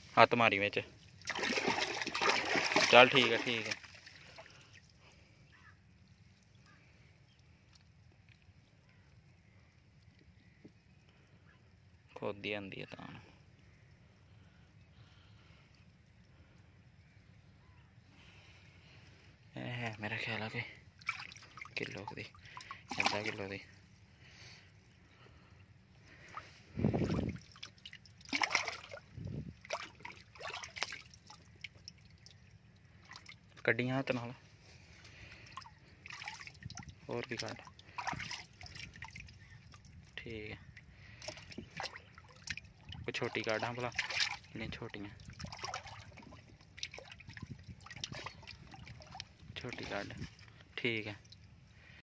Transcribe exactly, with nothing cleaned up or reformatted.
हत्थ मारी बिच। चल ठीक है ठीक है। खोदी आंदी है तां है मेरा ख्याल है कि किलो की अद्धा किलो की कड्डियां हत्थ नाल होर भी कड्ड। ठीक है कोई छोटी कड्ड हाँ भला इन्नियां छोटियां छोटी कड्ड। ठीक है।